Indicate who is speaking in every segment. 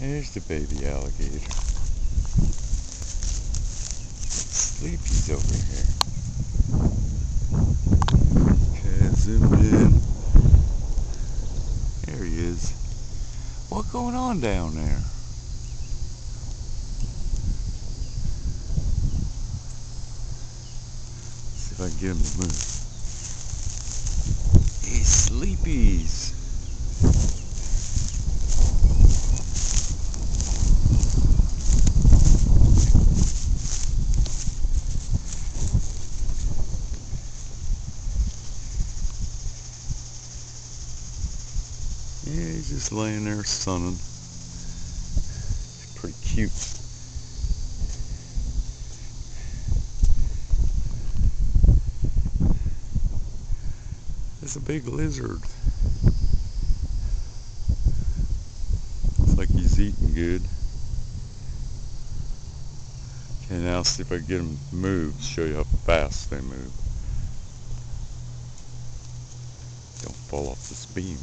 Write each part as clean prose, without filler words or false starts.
Speaker 1: There's the baby alligator. Sleepy's over here. Okay, zoom in. There he is. What's going on down there? Let's see if I can get him to move. Hey, Sleepies. Yeah, he's just laying there sunning. He's pretty cute. There's a big lizard. Looks like he's eating good. Okay, now see if I can get him to move, show you how fast they move. Don't fall off this beam.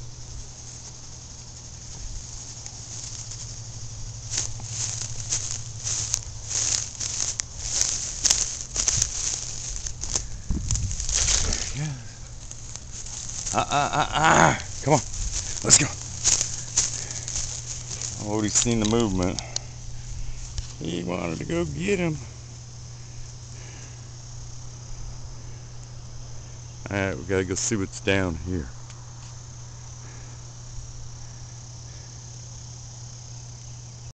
Speaker 1: Yeah. Come on, let's go. I already seen the movement. He wanted to go get him. Alright, we gotta go see what's down here.